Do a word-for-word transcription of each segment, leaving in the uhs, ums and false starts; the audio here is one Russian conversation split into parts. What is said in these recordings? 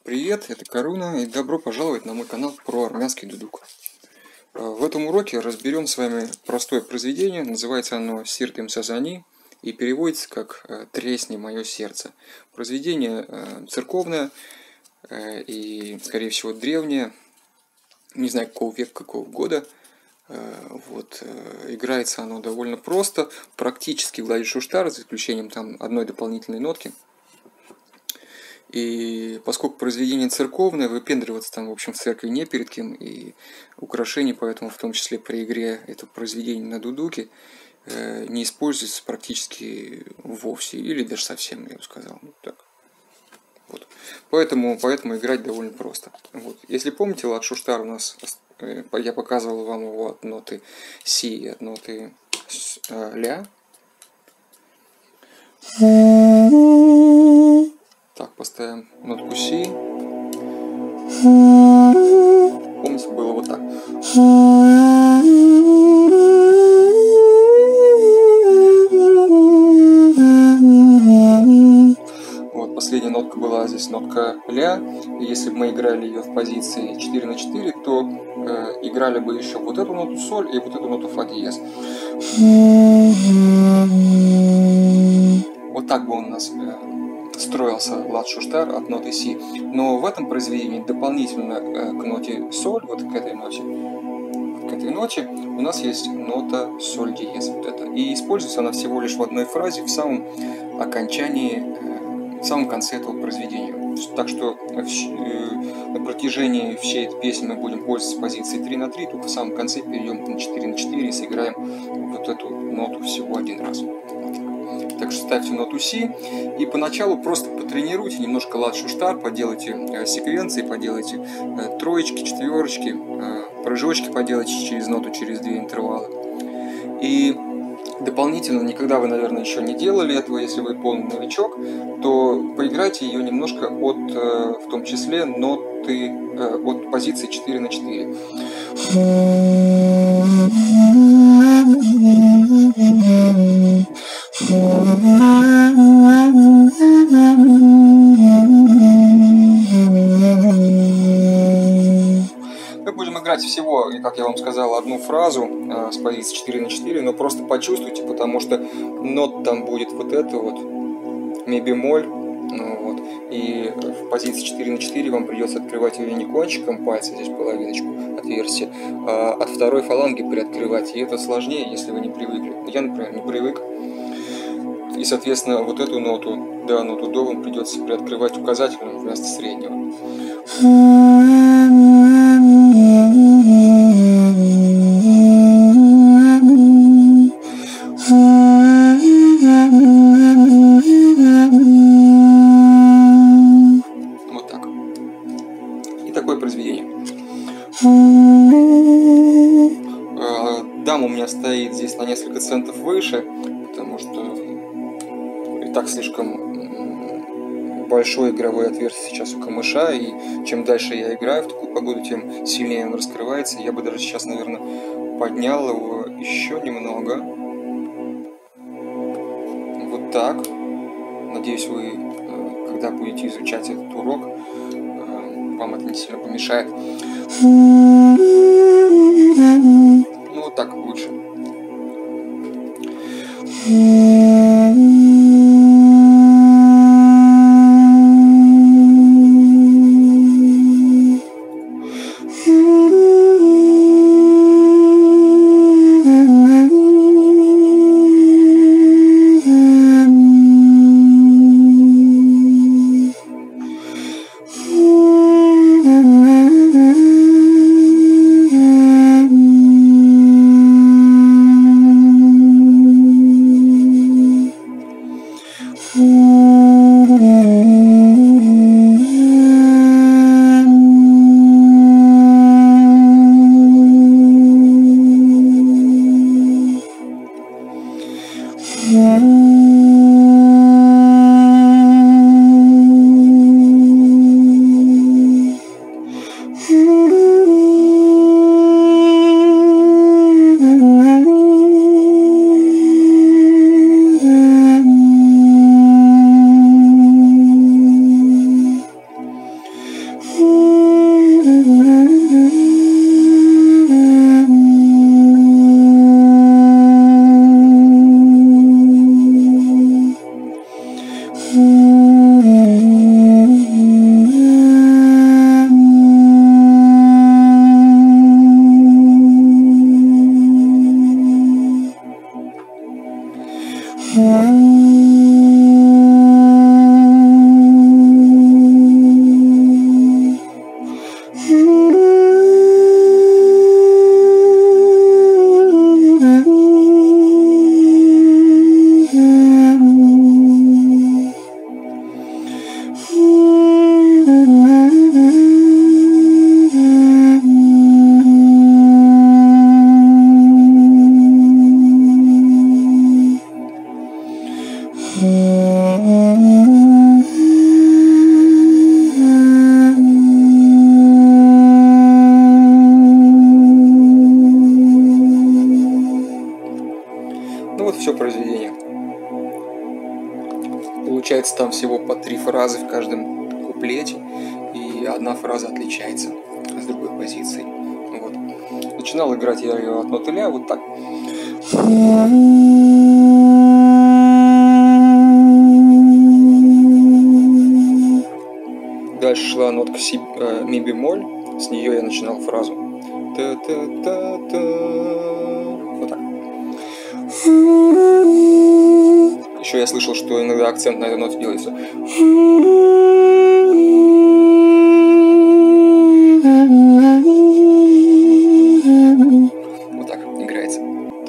Привет, это Каруна, и добро пожаловать на мой канал про армянский дудук. В этом уроке разберем с вами простое произведение, называется оно «Сиртым Сазани» и переводится как «Тресни мое сердце». Произведение церковное и, скорее всего, древнее, не знаю какого века, какого года. Вот. Играется оно довольно просто, практически гладит шуштар, за исключением там одной дополнительной нотки. И поскольку произведение церковное, выпендриваться там, в общем, в церкви не перед кем, и украшений, поэтому в том числе при игре этого произведения на дудуке э, не используется практически вовсе, или даже совсем, я бы сказал. Вот так. Вот. Поэтому, поэтому играть довольно просто. Вот. Если помните, лад шуштар у нас, э, я показывал вам его от ноты си и от ноты э, ля. Так, поставим нотку си. Помните, было вот так. Вот, последняя нотка была здесь нотка ля. И если бы мы играли ее в позиции четыре на четыре, то э, играли бы еще вот эту ноту соль и вот эту ноту фа диез. Вот так бы он у нас э, строился лад шуштар от ноты си. Но в этом произведении дополнительно э, к ноте соль, вот к этой ноте, к этой ноте у нас есть нота соль диез. Вот это. И используется она всего лишь в одной фразе в самом окончании, э, в самом конце этого произведения. Так что э, на протяжении всей этой песни мы будем пользоваться позицией три на три, только в самом конце перейдем на четыре на четыре и сыграем вот эту ноту всего один раз. Так что ставьте ноту си и поначалу просто потренируйте немножко лад шуштар, поделайте э, секвенции, поделайте э, троечки, четверочки, э, прыжочки поделайте через ноту, через две интервала. И дополнительно, никогда вы, наверное, еще не делали этого, если вы полный новичок, то поиграйте ее немножко от, э, в том числе, ноты, э, от позиции четыре на четыре. Мы будем играть всего, как я вам сказал, одну фразу э, с позиции четыре на четыре, но просто почувствуйте, потому что нот там будет вот это вот, ми бемоль, ну, вот, и в позиции четыре на четыре вам придется открывать ее не кончиком пальца, здесь половиночку отверстия, а от второй фаланги приоткрывать, и это сложнее, если вы не привыкли. Я, например, не привык. И, соответственно, вот эту ноту, да, ноту до вам придется приоткрывать указательным вместо среднего. Вот так. И такое произведение. Дам у меня стоит здесь на несколько центов выше, потому что и так слишком большое игровое отверстие сейчас у камыша, и чем дальше я играю в такую погоду, тем сильнее он раскрывается. Я бы даже сейчас, наверное, поднял его еще немного. Вот так. Надеюсь, вы, когда будете изучать этот урок, вам это не сильно помешает. Ну, вот так лучше. по три фразы в каждом куплете, и одна фраза отличается с другой позицией. Вот. Начинал играть я ее от ноты ля вот так. Дальше шла нотка си, э, ми бемоль, с нее я начинал фразу. Та-та-та-та. Вот так. Еще я слышал, что иногда акцент на этой ноте делается. Вот так играется.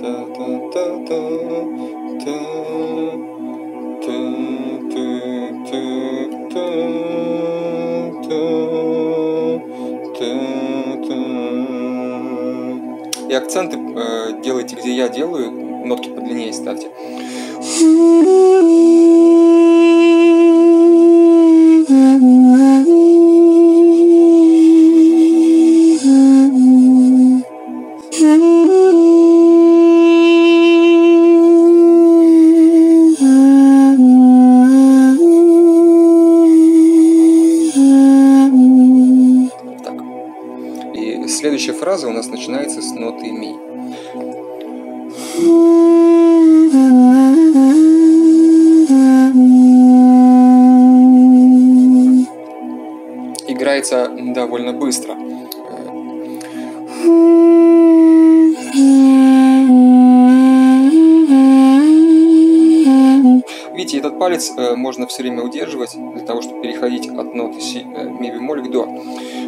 И акценты э, делайте, где я делаю, нотки подлиннее ставьте. Так. И следующая фраза у нас начинается с ноты ми. Играется довольно быстро. Видите, этот палец можно все время удерживать для того, чтобы переходить от ноты си, ми бемоль к до.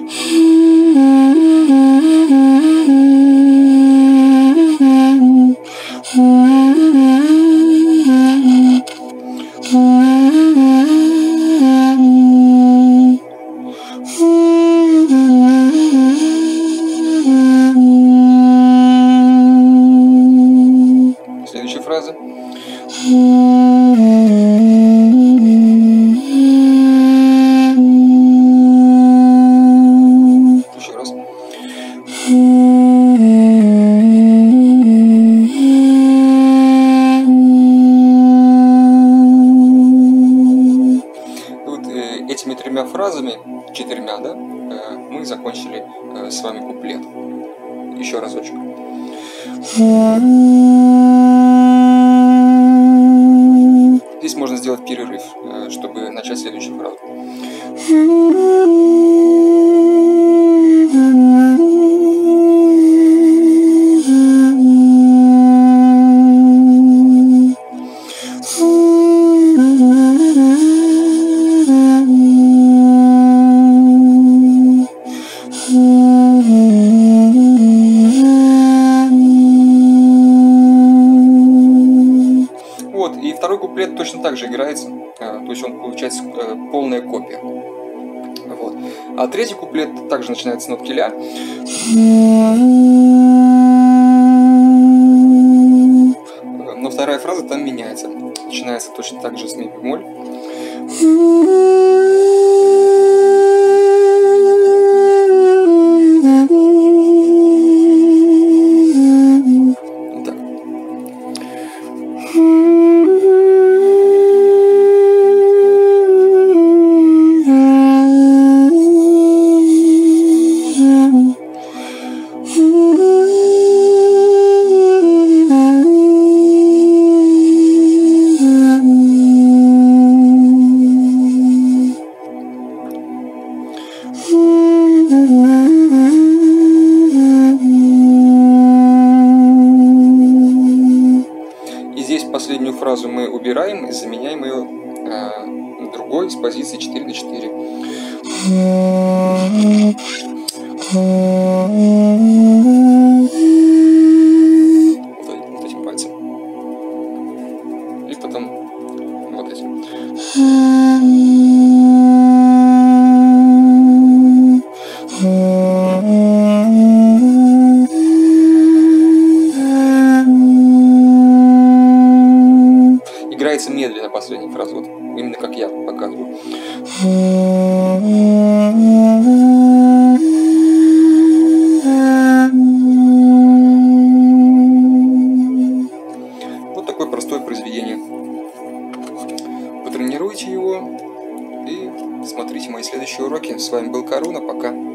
Следующая фраза. Еще раз. Вот э, этими тремя фразами, четырьмя, да, э, мы закончили э, с вами куплет. Еще разочек. Здесь можно сделать перерыв, чтобы начать следующую фразу. Вот, и второй куплет точно так же играется, то есть он получается полная копия. Вот. А третий куплет также начинается с нотки ля. Но вторая фраза там меняется. Начинается точно так же с ми бемоль. Вот так. Последнюю фразу мы убираем и заменяем ее э, другой с позиции четыре на четыре. Вот, вот этим пальцем. И потом вот этим. Играется медленно последняя фраза, вот именно как я показываю. Вот такое простое произведение. Потренируйте его, смотрите мои следующие уроки. С вами был Коруна, пока.